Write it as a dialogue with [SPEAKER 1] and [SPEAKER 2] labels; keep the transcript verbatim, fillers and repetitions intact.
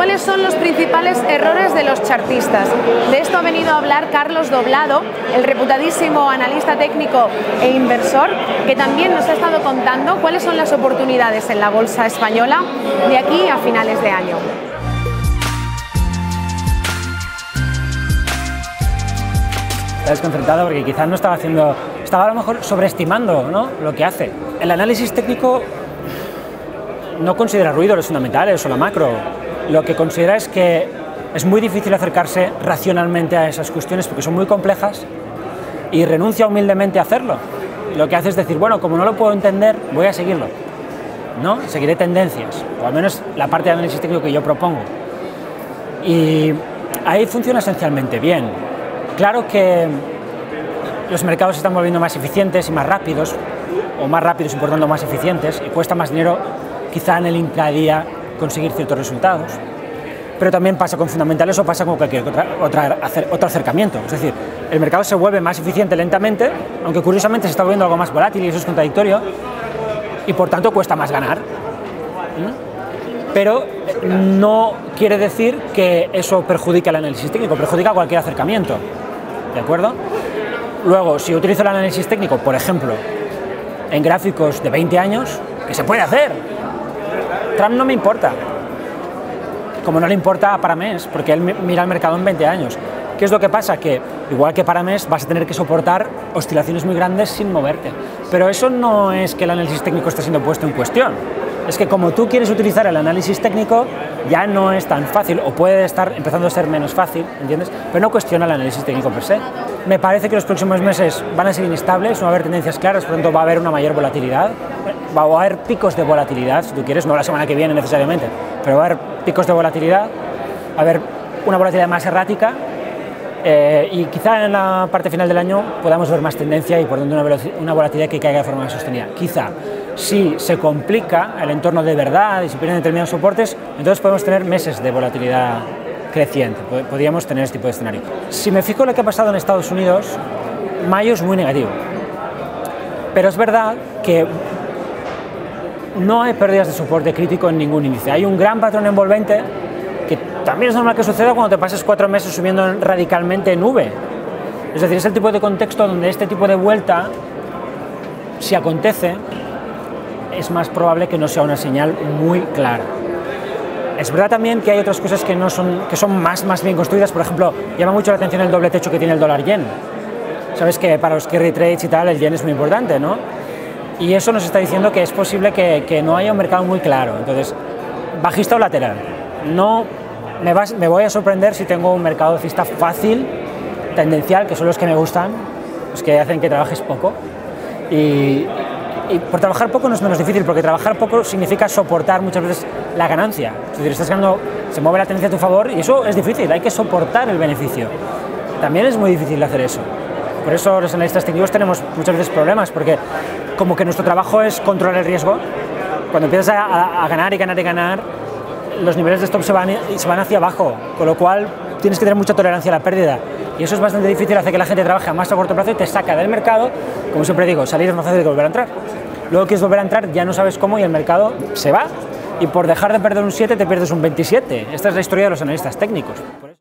[SPEAKER 1] ¿cuáles son los principales errores de los chartistas? De esto ha venido a hablar Carlos Doblado, el reputadísimo analista técnico e inversor, que también nos ha estado contando cuáles son las oportunidades en la bolsa española de aquí a finales de año.
[SPEAKER 2] Está desconcertado porque quizás no estaba haciendo, estaba a lo mejor sobreestimando, ¿no?, lo que hace. El análisis técnico no considera ruido los fundamentales o la macro. Lo que considera es que es muy difícil acercarse racionalmente a esas cuestiones porque son muy complejas y renuncia humildemente a hacerlo. Lo que hace es decir, bueno, como no lo puedo entender, voy a seguirlo, ¿no? Seguiré tendencias, o al menos la parte de análisis técnico que yo propongo. Y ahí funciona esencialmente bien. Claro que los mercados se están volviendo más eficientes y más rápidos, o más rápidos y por tanto más eficientes, y cuesta más dinero quizá en el intradía conseguir ciertos resultados. Pero también pasa con fundamentales o pasa con cualquier otra, otra, otro acercamiento. Es decir, el mercado se vuelve más eficiente lentamente, aunque curiosamente se está volviendo algo más volátil y eso es contradictorio, y por tanto cuesta más ganar. ¿Mm? Pero no quiere decir que eso perjudique el análisis técnico, perjudica cualquier acercamiento. ¿De acuerdo? Luego, si utilizo el análisis técnico, por ejemplo, en gráficos de veinte años, ¿qué se puede hacer? Trump no me importa, como no le importa a Paramés, porque él mira el mercado en veinte años. ¿Qué es lo que pasa? Que, igual que Paramés, vas a tener que soportar oscilaciones muy grandes sin moverte. Pero eso no es que el análisis técnico esté siendo puesto en cuestión. Es que como tú quieres utilizar el análisis técnico, ya no es tan fácil, o puede estar empezando a ser menos fácil, ¿entiendes? Pero no cuestiona el análisis técnico per se. Me parece que los próximos meses van a ser inestables, no va a haber tendencias claras, por lo tanto va a haber una mayor volatilidad. Va a haber picos de volatilidad, si tú quieres, no la semana que viene necesariamente, pero va a haber picos de volatilidad, va a haber una volatilidad más errática, eh, y quizá en la parte final del año podamos ver más tendencia y por tanto una, una volatilidad que caiga de forma más sostenida. Quizá, si se complica el entorno de verdad y se pierden determinados soportes, entonces podemos tener meses de volatilidad creciente, podríamos tener este tipo de escenario. Si me fijo en lo que ha pasado en Estados Unidos, mayo es muy negativo, pero es verdad que no hay pérdidas de soporte crítico en ningún índice. Hay un gran patrón envolvente que también es normal que suceda cuando te pases cuatro meses subiendo radicalmente en V. Es decir, es el tipo de contexto donde este tipo de vuelta, si acontece, es más probable que no sea una señal muy clara. Es verdad también que hay otras cosas que, no son, que son más, más bien construidas. Por ejemplo, llama mucho la atención el doble techo que tiene el dólar yen. Sabes que para los carry trades y tal el yen es muy importante, ¿no? Y eso nos está diciendo que es posible que, que no haya un mercado muy claro. Entonces, bajista o lateral. No me, vas, me voy a sorprender si tengo un mercado alcista fácil, tendencial, que son los que me gustan, los que hacen que trabajes poco. Y, y por trabajar poco no es menos difícil, porque trabajar poco significa soportar muchas veces la ganancia. Es decir, estás ganando, se mueve la tendencia a tu favor y eso es difícil, hay que soportar el beneficio. También es muy difícil hacer eso. Por eso los analistas técnicos tenemos muchas veces problemas, porque como que nuestro trabajo es controlar el riesgo. Cuando empiezas a, a, a ganar y ganar y ganar, los niveles de stop se van, se van hacia abajo, con lo cual tienes que tener mucha tolerancia a la pérdida. Y eso es bastante difícil, hace que la gente trabaje a más a corto plazo y te saca del mercado. Como siempre digo, salir es más fácil que volver a entrar. Luego quieres volver a entrar, ya no sabes cómo y el mercado se va. Y por dejar de perder un siete te pierdes un veintisiete. Esta es la historia de los analistas técnicos.